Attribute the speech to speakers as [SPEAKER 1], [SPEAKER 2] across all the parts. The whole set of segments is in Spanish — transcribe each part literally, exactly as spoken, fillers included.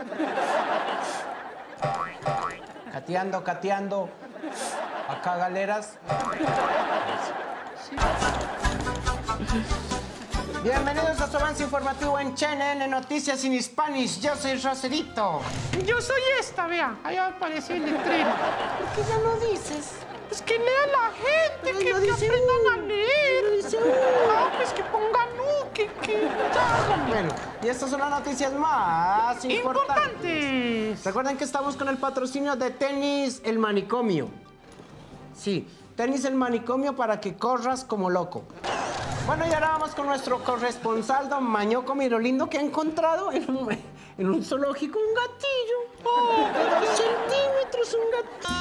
[SPEAKER 1] Cateando, cateando. Acá, galeras. Bienvenidos a su avance informativo en C N N Noticias in Spanish. Yo soy Roserito.
[SPEAKER 2] Yo soy esta, vea. Ahí aparece el letrero.
[SPEAKER 1] ¿Por qué ya no dices?
[SPEAKER 2] Pues que lea la gente, que,
[SPEAKER 1] lo
[SPEAKER 2] que
[SPEAKER 1] dice
[SPEAKER 2] aprendan
[SPEAKER 1] uno,
[SPEAKER 2] a leer.
[SPEAKER 1] lo dice uno.
[SPEAKER 2] Ah, pues que pongan U, que, que ya.
[SPEAKER 1] Bueno, y estas son las noticias más importantes.
[SPEAKER 2] Importantes.
[SPEAKER 1] Recuerden que estamos con el patrocinio de Tenis El Manicomio. Sí, Tenis El Manicomio para que corras como loco. Bueno, y ahora vamos con nuestro corresponsal, don Mañoco Mirolindo, que ha encontrado en un, en un zoológico un gatillo. Oh, de dos centímetros, un gatillo.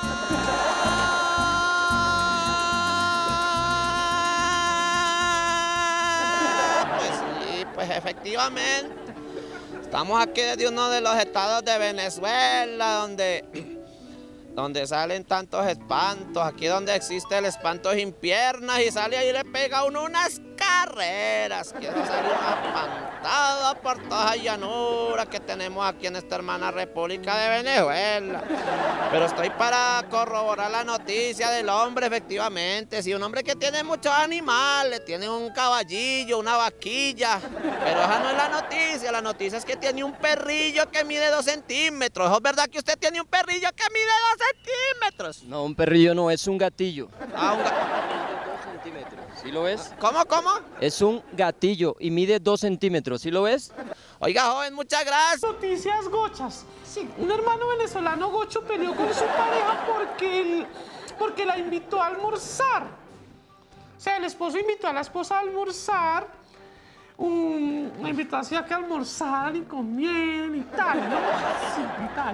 [SPEAKER 3] Pues sí, pues efectivamente. Estamos aquí desde uno de los estados de Venezuela, donde... donde salen tantos espantos, aquí donde existe el espanto sin piernas y sale ahí y le pega a uno unas carreras. Quiero salir una espantada por toda la llanura que tenemos aquí en esta hermana República de Venezuela. Pero estoy para corroborar la noticia del hombre, efectivamente. Si un hombre que tiene muchos animales, tiene un caballillo, una vaquilla, pero esa no es la noticia. La noticia es que tiene un perrillo que mide dos centímetros. ¿Es verdad que usted tiene un perrillo que mide dos centímetros?
[SPEAKER 4] No, un perrillo no, es un gatillo.
[SPEAKER 3] Ah, un gatillo.
[SPEAKER 4] dos centímetros, ¿sí lo ves?
[SPEAKER 3] ¿Cómo, cómo?
[SPEAKER 4] Es un gatillo y mide dos centímetros, ¿sí lo ves?
[SPEAKER 3] Oiga, joven, muchas gracias.
[SPEAKER 2] Noticias gochas. Sí, un hermano venezolano gocho peleó con su pareja porque, él, porque la invitó a almorzar. O sea, el esposo invitó a la esposa a almorzar. Um, la invitó así a que almorzaran y comieran y tal, ¿no? Sí, y tal.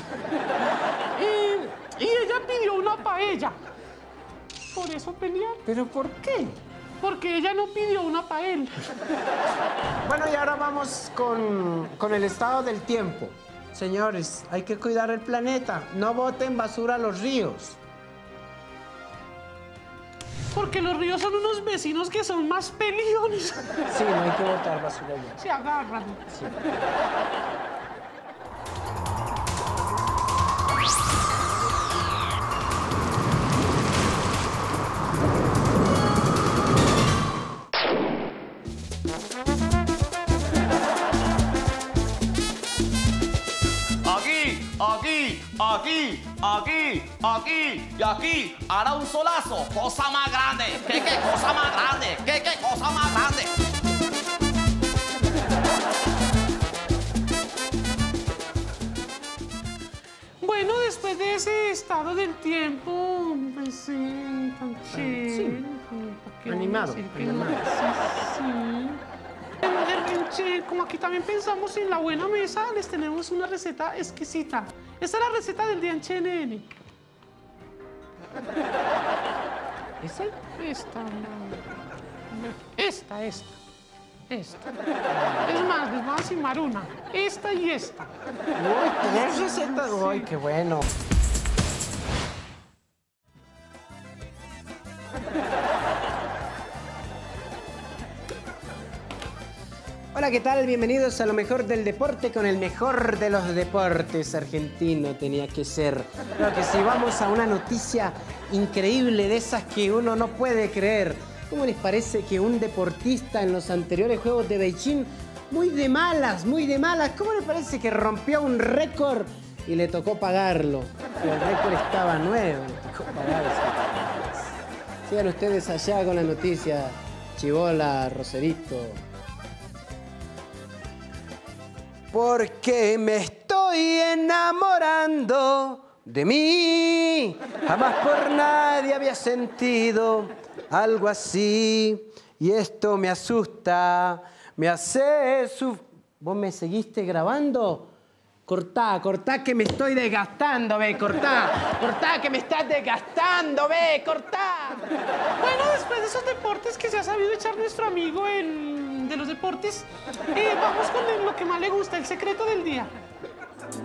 [SPEAKER 2] Y, y ella pidió una paella. Por eso pelearon.
[SPEAKER 1] ¿Pero por qué?
[SPEAKER 2] Porque ella no pidió una paella.
[SPEAKER 1] Bueno, y ahora vamos con, con el estado del tiempo. Señores, hay que cuidar el planeta. No boten basura a los ríos.
[SPEAKER 2] Porque los ríos son unos vecinos que son más peleones.
[SPEAKER 1] Sí, no hay que botar basura allá.
[SPEAKER 2] Se agarran.
[SPEAKER 1] Sí.
[SPEAKER 5] Aquí, aquí, aquí, aquí y aquí hará un solazo. Cosa más grande. ¿Qué, qué cosa más grande? ¿Qué, qué cosa más grande?
[SPEAKER 2] Bueno, después de ese estado del tiempo, pues sí, tan chévere. ¿Para qué
[SPEAKER 1] Animado,
[SPEAKER 2] vamos a decir que no?
[SPEAKER 1] animado.
[SPEAKER 2] Sí, sí. En- en Che, como aquí también pensamos en la buena mesa, les tenemos una receta exquisita. Esta es la receta del día en C N N.
[SPEAKER 1] ¿Esa?
[SPEAKER 2] Esta, no. Esta, esta. Esta. Es más, les voy a encimar una. Esta y esta.
[SPEAKER 1] Uy, tres recetas. Uy, qué bueno. Hola, ¿qué tal? Bienvenidos a lo mejor del deporte con el mejor de los deportes argentino. Tenía que ser. Creo que si vamos a una noticia increíble de esas que uno no puede creer. ¿Cómo les parece que un deportista en los anteriores Juegos de Beijing, muy de malas, muy de malas, cómo les parece que rompió un récord y le tocó pagarlo? Pero el récord estaba nuevo, le tocó pagar eso. Sigan ustedes allá con la noticia, Chibola, Roserito. Porque me estoy enamorando de mí. Jamás por nadie había sentido algo así. Y esto me asusta, me hace su... ¿Vos me seguiste grabando? Cortá, cortá que me estoy desgastando, ve, cortá. Cortá que me estás desgastando, ve, cortá.
[SPEAKER 2] Bueno, después de esos deportes que se ha sabido echar nuestro amigo el de los deportes, eh, vamos con el- lo que más le gusta, el secreto del día.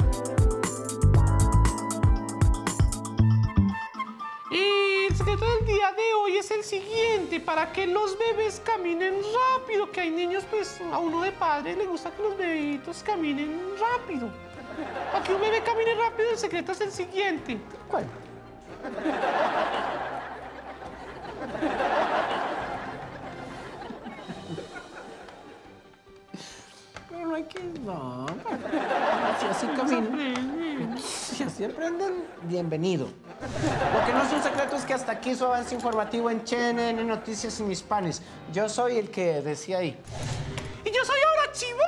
[SPEAKER 2] Y el secreto del día de hoy es el siguiente, para que los bebés caminen rápido, que hay niños, pues a uno de padre le gusta que los bebitos caminen rápido. Para que un bebé camine rápido, el secreto es el siguiente.
[SPEAKER 1] ¿Cuál? Pero no hay que... No, si así caminan, si así aprenden, bienvenido. Lo que no es un secreto es que hasta aquí su avance informativo en C N N Noticias en Hispanis. Yo soy el que decía ahí.
[SPEAKER 2] Y yo soy ahora Chivo.